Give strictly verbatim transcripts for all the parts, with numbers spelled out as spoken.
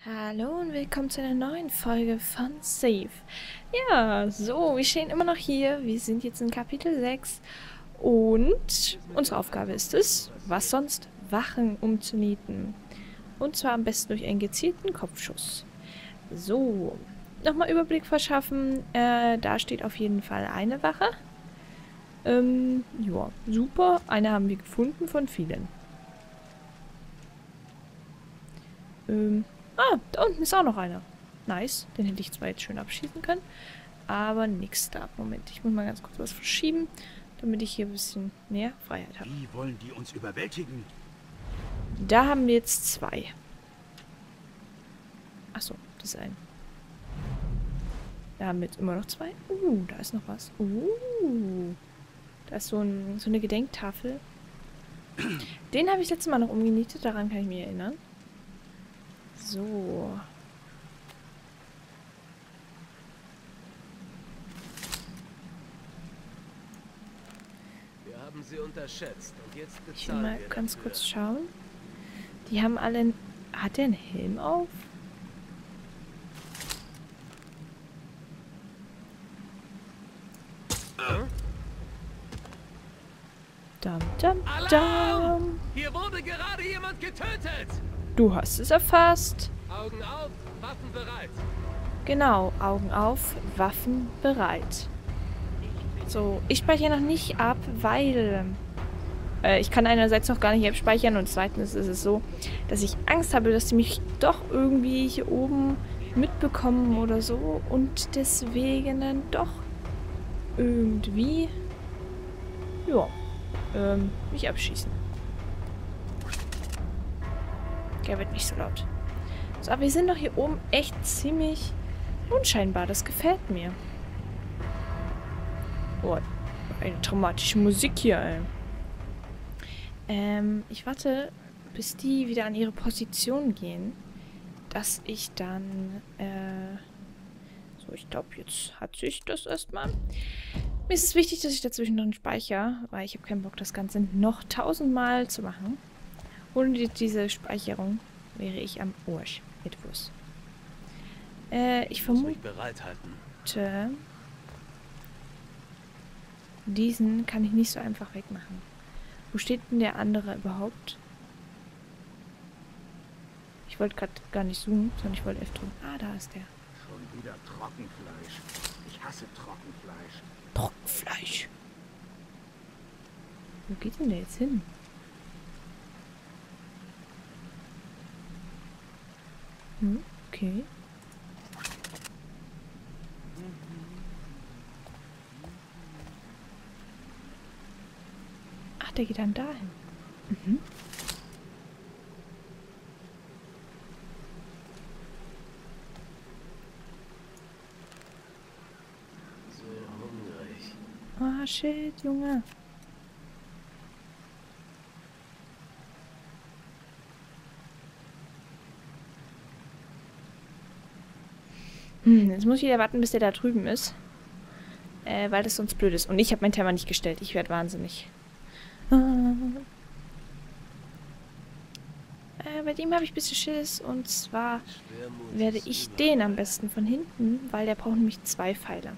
Hallo und willkommen zu einer neuen Folge von Save. Ja, so, wir stehen immer noch hier. Wir sind jetzt in Kapitel sechs. Und unsere Aufgabe ist es, was sonst, Wachen umzunieten. Und zwar am besten durch einen gezielten Kopfschuss. So, nochmal Überblick verschaffen. Äh, da steht auf jeden Fall eine Wache. Ähm, ja, super. Eine haben wir gefunden von vielen. Ähm... Ah, da unten ist auch noch einer. Nice. Den hätte ich zwar jetzt schön abschießen können. Aber nix da. Moment, ich muss mal ganz kurz was verschieben, damit ich hier ein bisschen mehr Freiheit habe. Wie wollen die uns überwältigen? Da haben wir jetzt zwei. Achso, das ist ein. Da haben wir jetzt immer noch zwei. Uh, da ist noch was. Uh. Da ist so, ein, so eine Gedenktafel. Den habe ich letztes Mal noch umgenietet. Daran kann ich mich erinnern. So. Wir haben sie unterschätzt und jetzt bezahlen Ich will mal wir ganz dafür. kurz schauen. Die haben alle... Einen, hat der einen Helm auf? Hm? Dam, dam, Alarm! dam. Hier wurde gerade jemand getötet! Du hast es erfasst. Augen auf, Waffen bereit. Genau, Augen auf, Waffen bereit. So, ich speichere noch nicht ab, weil äh, ich kann einerseits noch gar nicht abspeichern und zweitens ist es so, dass ich Angst habe, dass die mich doch irgendwie hier oben mitbekommen oder so und deswegen dann doch irgendwie ja, ähm, mich abschießen. Der wird nicht so laut. So, aber wir sind doch hier oben echt ziemlich unscheinbar. Das gefällt mir. Oh, eine traumatische Musik hier, ey. Ähm, ich warte, bis die wieder an ihre Position gehen, dass ich dann, äh, so, ich glaube, jetzt hat sich das erstmal. Mir ist es wichtig, dass ich dazwischen drin speichere, weil ich habe keinen Bock, das Ganze noch tausendmal zu machen. Ohne diese Speicherung wäre ich am Arsch. Etwas. Äh, ich Muss vermute, mich bereithalten. diesen kann ich nicht so einfach wegmachen. Wo steht denn der andere überhaupt? Ich wollte gerade gar nicht zoomen, sondern ich wollte F drücken. Ah, da ist der. Schon wieder Trockenfleisch. Ich hasse Trockenfleisch. Trockenfleisch. Wo geht denn der jetzt hin? Hm, okay. Ach, der geht dann dahin. Mhm. So hungrig. Ah, shit, Junge. Hm, jetzt muss ich wieder warten, bis der da drüben ist. Äh, weil das sonst blöd ist. Und ich habe meinen Timer nicht gestellt. Ich werde wahnsinnig. Ah. Äh, bei dem habe ich ein bisschen Schiss. Und zwar Schwermut werde ist ich überall. den am besten von hinten, weil der braucht nämlich zwei Pfeile.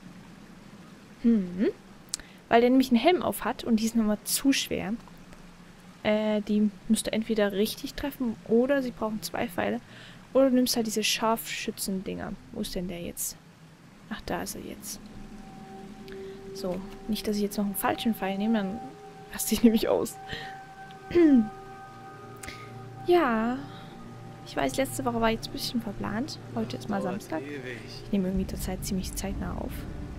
Hm. Weil der nämlich einen Helm auf hat und die ist nochmal zu schwer. Äh, die müsste entweder richtig treffen oder sie brauchen zwei Pfeile. Oder du nimmst halt diese Scharfschützen-Dinger. Wo ist denn der jetzt? Ach, da ist er jetzt. So, nicht, dass ich jetzt noch einen falschen Pfeil nehme, dann raste ich nämlich aus. Ja, ich weiß, letzte Woche war jetzt ein bisschen verplant. Heute ist mal Dauert Samstag. ewig. Ich nehme irgendwie zur Zeit ziemlich zeitnah auf.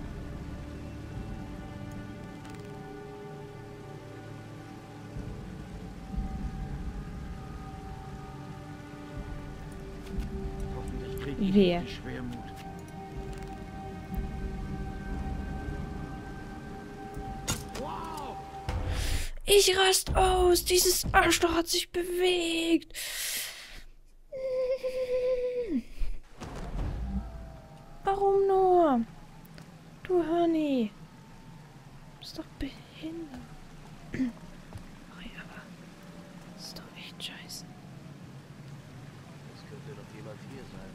Hoffentlich kriege ich Wer? nicht die Schwermut. Wow! Ich rast aus! Dieses Arschloch hat sich bewegt! Warum nur? Du Honey. Du bist doch behindert. Sorry, aber das ist doch echt scheiße. Das könnte noch jemand jemand hier sein.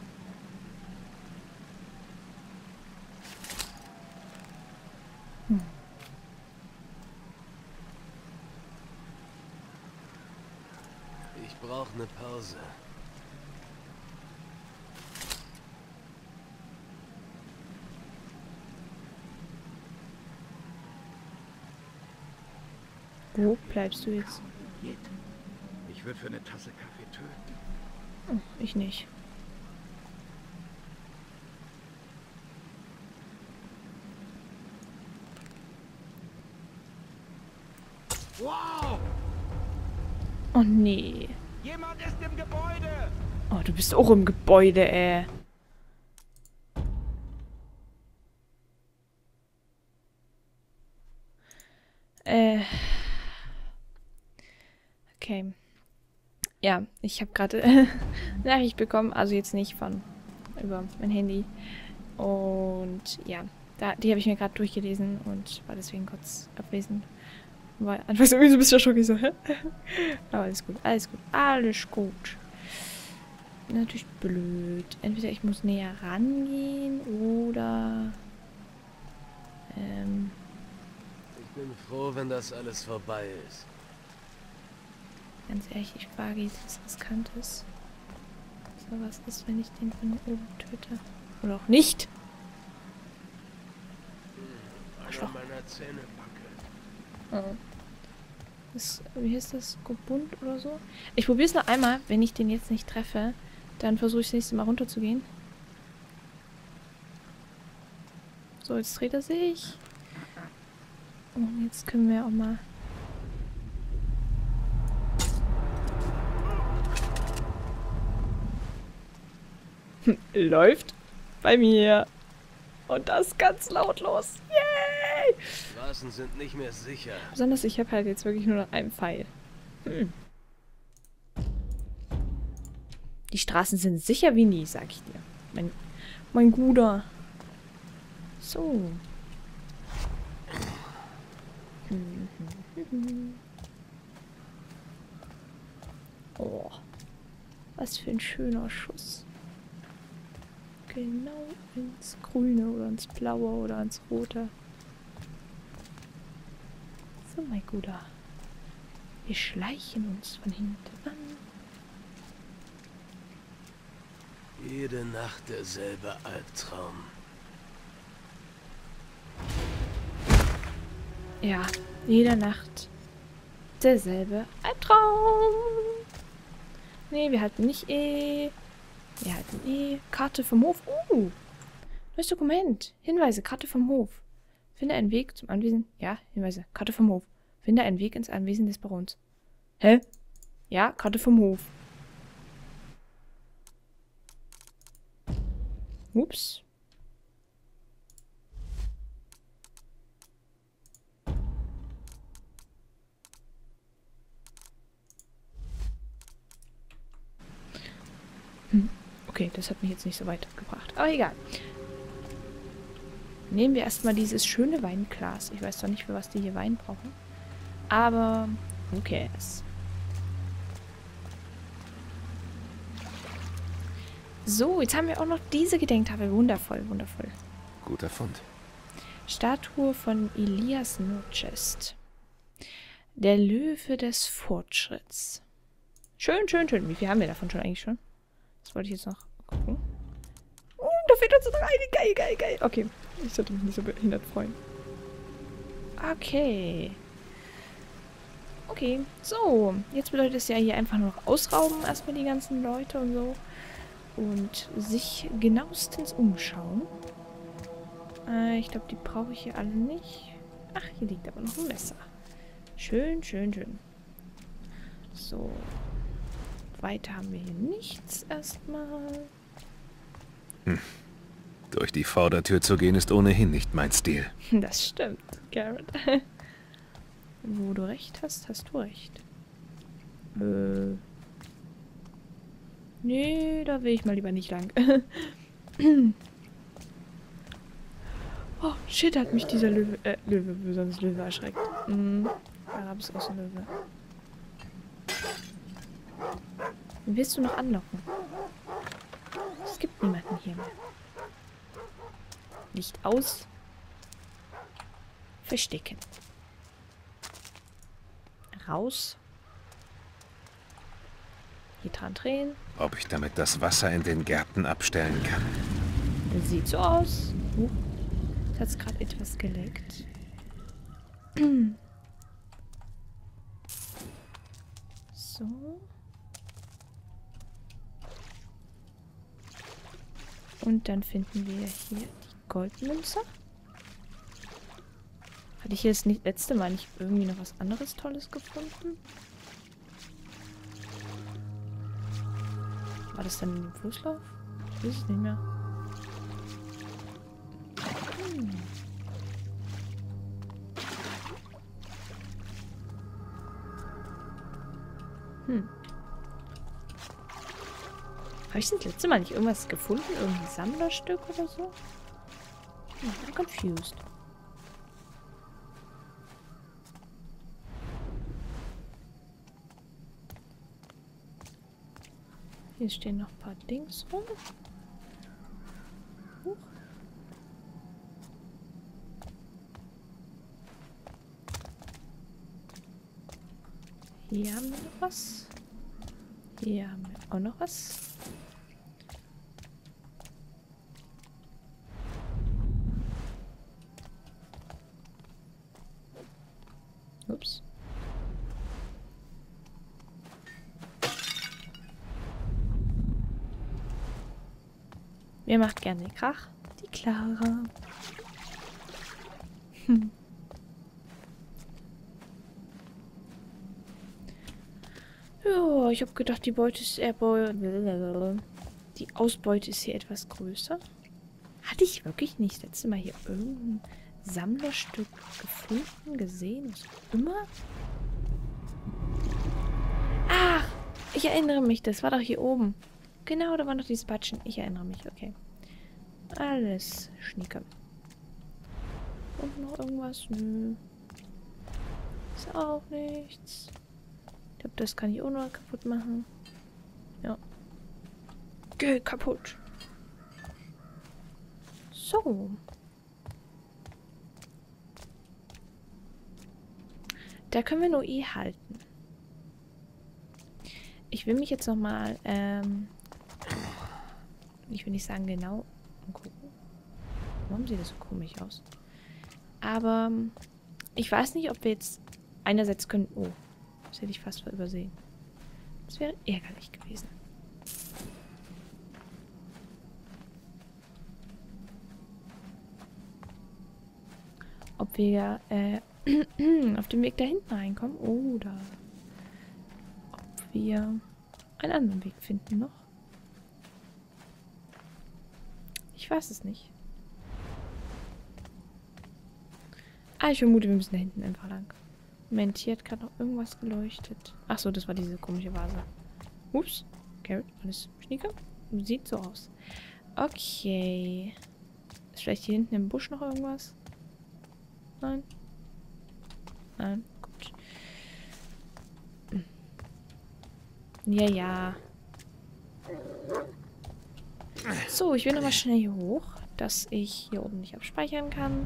Hm. Ich brauche eine Pause. Wo bleibst du jetzt? Jed. Ich würde für eine Tasse Kaffee töten. Hm, ich nicht. Wow! Oh nee. Jemand ist im Gebäude! Oh, du bist auch im Gebäude, ey. Äh. Okay. Ja, ich habe gerade Nachricht bekommen, also jetzt nicht von über mein Handy. Und ja, da, die habe ich mir gerade durchgelesen und war deswegen kurz abwesend. War anfangs irgendwie so ein bisschen schockig so, hä? Aber alles gut, alles gut, alles gut. Natürlich blöd. Entweder ich muss näher rangehen oder ähm. Ich bin froh, wenn das alles vorbei ist. Ganz ehrlich, ich wage jetzt was Riskantes. So, was ist, wenn ich den von oben töte? Oder auch nicht? Einer meiner Zähne packe. Oh. Das, wie heißt das? Gebund oder so? Ich probiere es noch einmal. Wenn ich den jetzt nicht treffe, dann versuche ich das nächste Mal runterzugehen. So, jetzt dreht er sich. Und jetzt können wir auch mal... Läuft bei mir. Und das ganz lautlos. Yay! Die Straßen sind nicht mehr sicher. Besonders ich habe halt jetzt wirklich nur noch einen Pfeil. Hm. Die Straßen sind sicher wie nie, sag ich dir. Mein, mein Guter. So. Oh. Was für ein schöner Schuss. Genau ins Grüne oder ins Blaue oder ins Rote. So, mein Guter. Wir schleichen uns von hinten an. Jede Nacht derselbe Albtraum. Ja, jede Nacht derselbe Albtraum. Nee, wir halten nicht E. Wir halten E. Karte vom Hof. Uh, neues Dokument. Hinweise, Karte vom Hof. Finde einen Weg zum Anwesen. Ja, Hinweise, Karte vom Hof. Finde einen Weg ins Anwesen des Barons. Hä? Ja, Karte vom Hof. Ups. Hm. Okay, das hat mich jetzt nicht so weit gebracht. Aber egal. Nehmen wir erstmal dieses schöne Weinglas. Ich weiß zwar nicht, für was die hier Wein brauchen. Aber who cares? So, jetzt haben wir auch noch diese Gedenktafel. Wundervoll, wundervoll. Guter Fund. Statue von Elias Nurchest. Der Löwe des Fortschritts. Schön, schön, schön. Wie viel haben wir davon schon eigentlich schon? Das wollte ich jetzt noch gucken. Oh, da fehlt uns noch eine. Geil, geil, geil. Okay, ich sollte mich nicht so behindert freuen. Okay. Okay, so. Jetzt bedeutet es ja hier einfach nur noch ausrauben, erstmal die ganzen Leute und so. Und sich genauestens umschauen. Äh, ich glaube, die brauche ich hier alle nicht. Ach, hier liegt aber noch ein Messer. Schön, schön, schön. So. Weiter haben wir hier nichts erstmal. Hm. Durch die Vordertür zu gehen ist ohnehin nicht mein Stil. Das stimmt, Garrett. Wo du recht hast, hast du recht. Äh. Nee, da will ich mal lieber nicht lang. Oh, shit, hat mich dieser Löwe, äh, Löwe, besonders Löwe erschreckt. Mhm. Da ist auch so ein Löwe. Wen willst du noch anlocken? gibt niemanden hier mehr. Licht aus. Verstecken. Raus. Hier dran drehen. Ob ich damit das Wasser in den Gärten abstellen kann? Sieht so aus. Uh, jetzt hat es gerade etwas geleckt. So. Und dann finden wir hier die Goldmünze. Hatte ich hier das letzte Mal nicht irgendwie noch was anderes Tolles gefunden? War das dann in dem Flusslauf? Ich weiß es nicht mehr. Hm. Hm. Habe ich das letzte Mal nicht irgendwas gefunden? Irgendein Sammlerstück oder so? Hm, I'm confused. Hier stehen noch ein paar Dings rum. Huch. Hier haben wir noch was. Hier haben wir auch noch was. Ups. Wer macht gerne Krach? Die Clara. Hm. Ja, ich habe gedacht, die Beute ist eher die Ausbeute ist hier etwas größer. Hatte ich wirklich nicht das letzte Mal hier irgendein Sammlerstück gefunden, gesehen, was auch immer? Ach, ich erinnere mich, das war doch hier oben. Genau, da waren doch diese Batschen. Ich erinnere mich, okay. Alles schnieke. Und noch irgendwas? Nö. Ist auch nichts. Ich glaube, das kann ich auch noch kaputt machen. Ja. Geh kaputt. So. Da können wir nur E halten. Ich will mich jetzt nochmal, ähm, ich will nicht sagen genau gucken. Warum sieht das so komisch aus? Aber ich weiß nicht, ob wir jetzt einerseits können... Oh, das hätte ich fast übersehen. Das wäre ärgerlich gewesen. Ob wir äh, auf dem Weg da hinten reinkommen oder ob wir einen anderen Weg finden noch. Ich weiß es nicht. Ah, ich vermute, wir müssen da hinten einfach lang. Moment, hier hat gerade noch irgendwas geleuchtet. Achso, das war diese komische Vase. Ups. Carrot, alles Schnieke. Sieht so aus. Okay. Ist vielleicht hier hinten im Busch noch irgendwas? Nein. Nein, gut. Ja, ja. So, ich will nochmal schnell hier hoch, dass ich hier oben nicht abspeichern kann.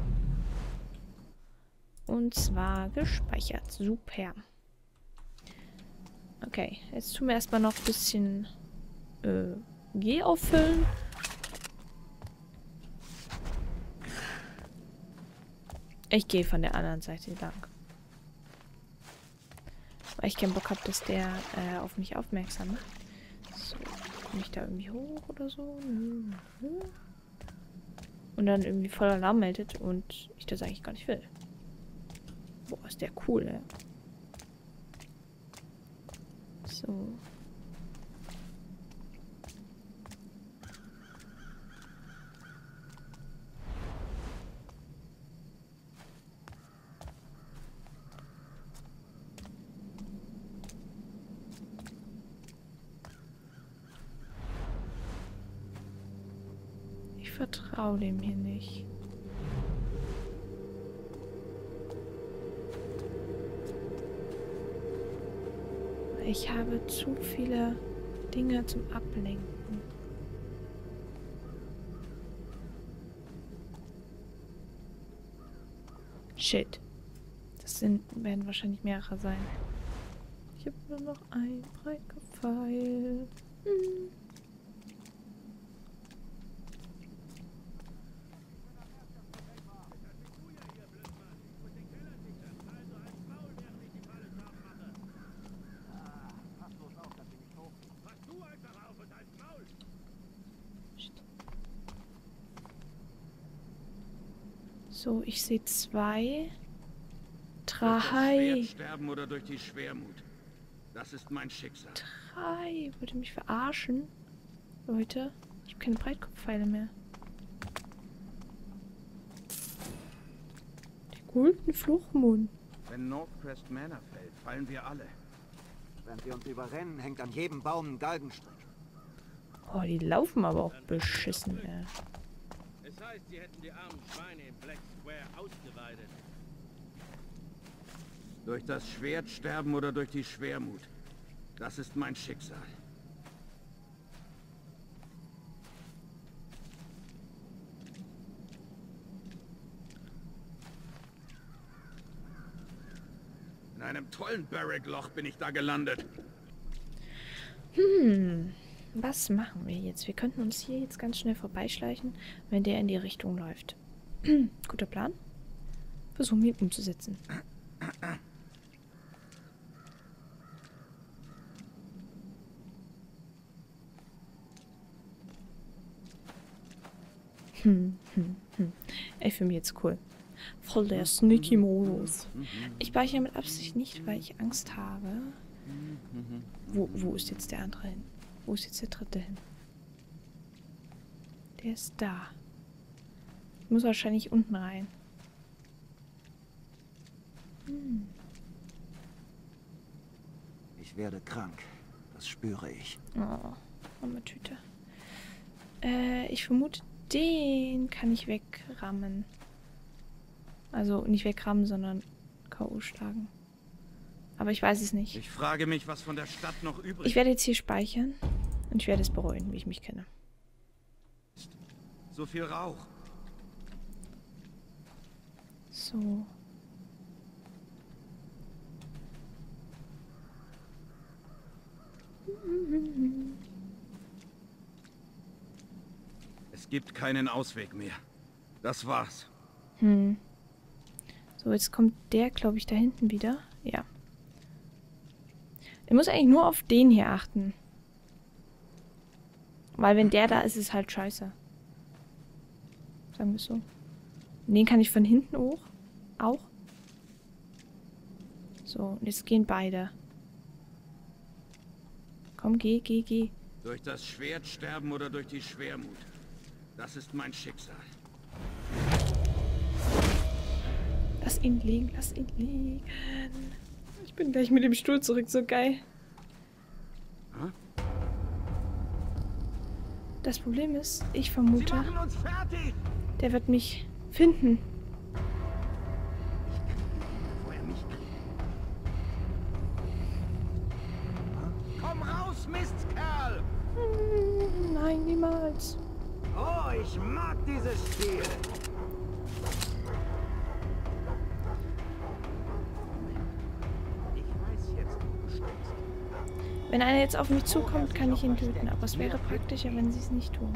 Und zwar gespeichert. Super. Okay, jetzt tun wir erstmal noch ein bisschen äh, G auffüllen. Ich gehe von der anderen Seite lang. Weil ich keinen Bock habe, dass der äh, auf mich aufmerksam macht. So, komme ich da irgendwie hoch oder so? Und dann irgendwie voll Alarm meldet und ich das eigentlich gar nicht will. Boah, ist der cool, ey. So. Ich vertraue dem hier nicht. Ich habe zu viele Dinge zum Ablenken. Shit. Das sind, werden wahrscheinlich mehrere sein. Ich habe nur noch ein Breitkopfpfeil. Hm. So, ich sehe zwei. Drei. Sterben oder durch die Schwermut. Das ist mein Schicksal. Drei. Wollt ihr mich verarschen? Leute, ich habe keine Breitkopfpfeile mehr. Der Golden Fluchmund. Wenn Northcrest Manor fällt, fallen wir alle. Wenn sie uns überrennen, hängt an jedem Baum ein Galgenstück. Oh, die laufen aber auch beschissen, ey. Es heißt, sie hätten die armen Schweine im Black Square ausgeweidet. Durch das Schwert sterben oder durch die Schwermut. Das ist mein Schicksal. In einem tollen Barrack-Loch bin ich da gelandet. Hm, was machen wir jetzt? Wir könnten uns hier jetzt ganz schnell vorbeischleichen, wenn der in die Richtung läuft. Guter Plan. Versuchen wir ihn umzusetzen. Hm, hm, hm. Ich finde mich jetzt cool. Voll der Sneaky-Modus. Ich speichere mit Absicht nicht, weil ich Angst habe. Wo, wo ist jetzt der andere hin? Wo ist jetzt der dritte hin? Der ist da. Ich muss wahrscheinlich unten rein. Hm. Ich werde krank. Das spüre ich. Oh, arme Tüte. Äh, ich vermute, den kann ich wegrammen. Also nicht wegrammen, sondern K O schlagen. Aber ich weiß es nicht. Ich frage mich, was von der Stadt noch übrig ist. Ich werde jetzt hier speichern und ich werde es bereuen, wie ich mich kenne. So viel Rauch. So. Es gibt keinen Ausweg mehr. Das war's. Hm. So, jetzt kommt der, glaube ich, da hinten wieder. Ja. Ich muss eigentlich nur auf den hier achten. Weil wenn der da ist, ist es halt scheiße. Sagen wir es so. Den kann ich von hinten hoch. Auch. So, und jetzt gehen beide. Komm, geh, geh, geh. Durch das Schwert sterben oder durch die Schwermut. Das ist mein Schicksal. Lass ihn liegen, lass ihn liegen. Ich bin gleich mit dem Stuhl zurück, so geil. Huh? Das Problem ist, ich Sie vermute, machen uns fertig! der wird mich finden. Wo er mich kriegt. Komm raus, Mistkerl! Hm, nein, niemals. Oh, ich mag dieses Spiel. Ich weiß jetzt, wo du stehst. Wenn einer jetzt auf mich zukommt, kann ich ihn töten. Aber es wäre praktischer, wenn sie es nicht tun.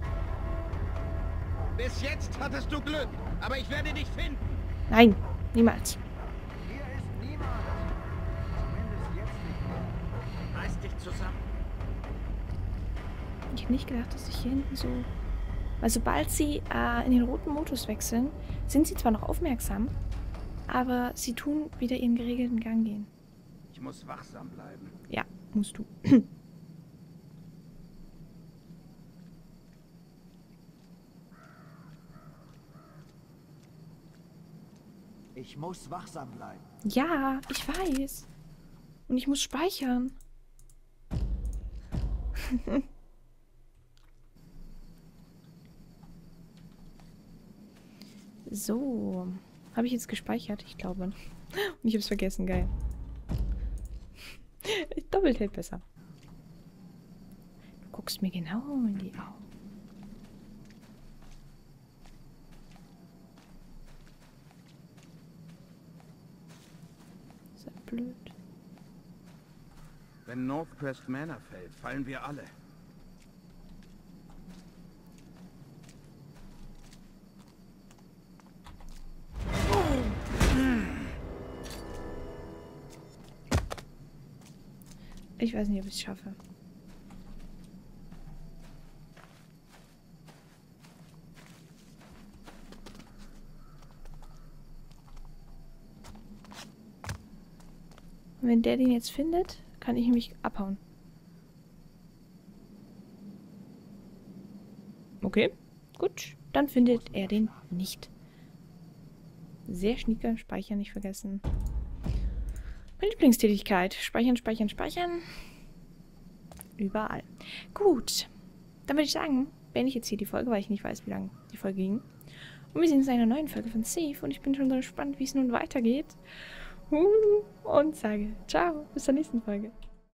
Bis jetzt hattest du Glück, aber ich werde dich finden. Nein, niemals. Hier ist niemand. Zumindest jetzt nicht mehr. Reiß dich zusammen. Ich habe nicht gedacht, dass ich hier hinten so... Weil sobald sie äh, in den roten Modus wechseln, sind sie zwar noch aufmerksam, aber sie tun wieder ihren geregelten Gang gehen. Ich muss wachsam bleiben. Ja, musst du. Ich muss wachsam bleiben. Ja, ich weiß. Und ich muss speichern. So. Habe ich jetzt gespeichert? Ich glaube. Und ich habe es vergessen. Geil. Doppelt hält besser. Du guckst mir genau in die Augen. blöd. Wenn Northcrest Manor fällt, fallen wir alle. Ich weiß nicht, ob ich es schaffe. Und wenn der den jetzt findet, kann ich mich abhauen. Okay, gut. Dann findet er den nicht. Sehr schnieke, speichern nicht vergessen. Meine Lieblingstätigkeit. Speichern, speichern, speichern. Überall. Gut. Dann würde ich sagen, beende ich jetzt hier die Folge, weil ich nicht weiß, wie lange die Folge ging. Und wir sehen uns in einer neuen Folge von Thief. Und ich bin schon so gespannt, wie es nun weitergeht. Und sage ciao, bis zur nächsten Folge.